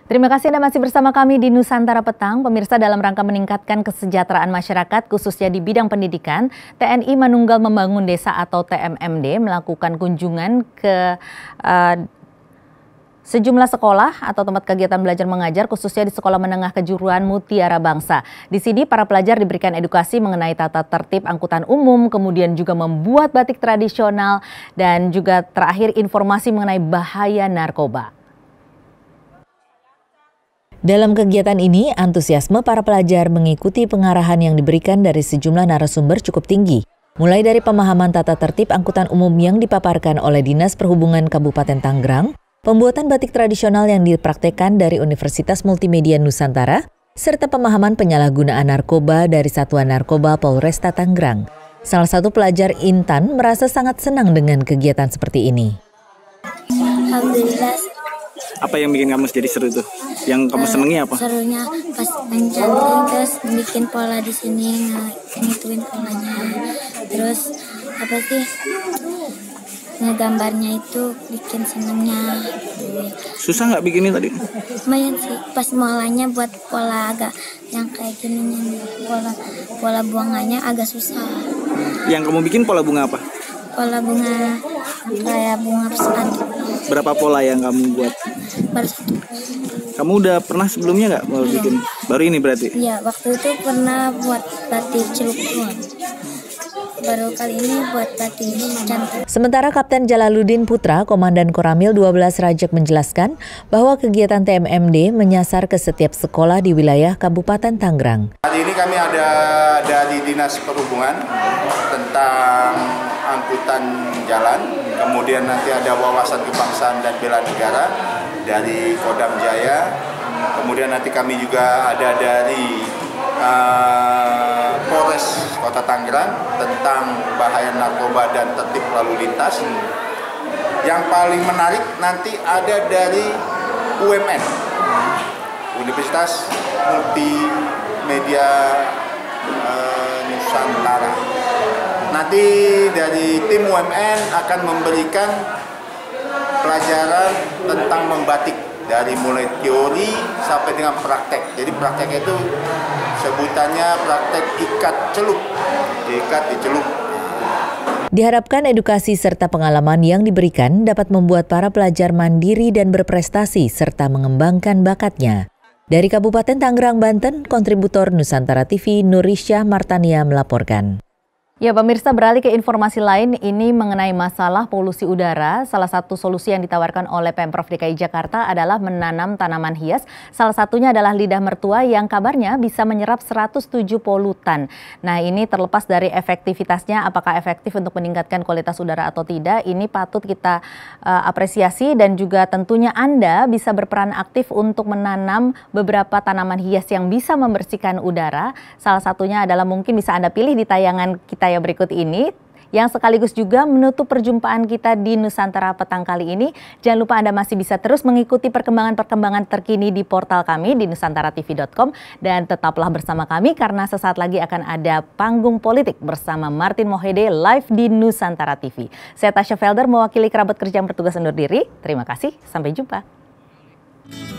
Terima kasih Anda masih bersama kami di Nusantara Petang. Pemirsa, dalam rangka meningkatkan kesejahteraan masyarakat khususnya di bidang pendidikan, TNI Manunggal Membangun Desa atau TMMD melakukan kunjungan ke sejumlah sekolah atau tempat kegiatan belajar mengajar khususnya di Sekolah Menengah Kejuruan Mutiara Bangsa. Di sini para pelajar diberikan edukasi mengenai tata tertib angkutan umum, kemudian juga membuat batik tradisional dan juga terakhir informasi mengenai bahaya narkoba. Dalam kegiatan ini, antusiasme para pelajar mengikuti pengarahan yang diberikan dari sejumlah narasumber cukup tinggi. Mulai dari pemahaman tata tertib angkutan umum yang dipaparkan oleh Dinas Perhubungan Kabupaten Tangerang, pembuatan batik tradisional yang dipraktekkan dari Universitas Multimedia Nusantara, serta pemahaman penyalahgunaan narkoba dari Satuan Narkoba Polresta Tangerang. Salah satu pelajar Intan merasa sangat senang dengan kegiatan seperti ini. Alhamdulillah. Apa yang bikin kamu jadi seru tuh? Yang kamu senengi apa? Serunya pas mencanting, terus bikin pola di sini, ngituin polanya. Terus apa sih? Ngegambarnya itu bikin senengnya. Susah nggak bikinnya tadi? Lumayan sih, pas mulanya buat pola agak yang kayak gini nih, pola buangannya agak susah. Yang kamu bikin pola bunga apa? Pola bunga kayak bunga persatu. Berapa pola yang kamu buat? Baru satu. Kamu udah pernah sebelumnya nggak mau bikin? Baru ini berarti? Iya, waktu itu pernah buat batik celukuan. Baru kali ini buat batik cantik. Sementara Kapten Jalaluddin Putra, Komandan Koramil 12 Rajak menjelaskan bahwa kegiatan TMMD menyasar ke setiap sekolah di wilayah Kabupaten Tangerang. Hari ini kami ada dari Dinas Perhubungan tentang angkutan jalan, kemudian nanti ada wawasan kebangsaan dan bela negara dari Kodam Jaya, kemudian nanti kami juga ada dari Polres Kota Tangerang tentang bahaya narkoba dan tertib lalu lintas. Yang paling menarik nanti ada dari UMN, Universitas Multimedia Nusantara. Nanti dari tim UMN akan memberikan pelajaran tentang membatik dari mulai teori sampai dengan praktek. Jadi praktek itu sebutannya praktek ikat celup, ikat di celup. Diharapkan edukasi serta pengalaman yang diberikan dapat membuat para pelajar mandiri dan berprestasi serta mengembangkan bakatnya. Dari Kabupaten Tangerang, Banten, kontributor Nusantara TV Nurisha Martania melaporkan. Ya pemirsa, beralih ke informasi lain, ini mengenai masalah polusi udara. Salah satu solusi yang ditawarkan oleh Pemprov DKI Jakarta adalah menanam tanaman hias. Salah satunya adalah lidah mertua yang kabarnya bisa menyerap 107 polutan. Nah ini terlepas dari efektivitasnya, apakah efektif untuk meningkatkan kualitas udara atau tidak, ini patut kita apresiasi dan juga tentunya Anda bisa berperan aktif untuk menanam beberapa tanaman hias yang bisa membersihkan udara. Salah satunya adalah mungkin bisa Anda pilih di tayangan kita yang berikut ini, yang sekaligus juga menutup perjumpaan kita di Nusantara Petang kali ini. Jangan lupa Anda masih bisa terus mengikuti perkembangan-perkembangan terkini di portal kami di nusantaratv.com dan tetaplah bersama kami karena sesaat lagi akan ada panggung politik bersama Martin Mohede live di Nusantara TV. Saya Tasya Felder mewakili kerabat kerja yang bertugas undur diri. Terima kasih, sampai jumpa.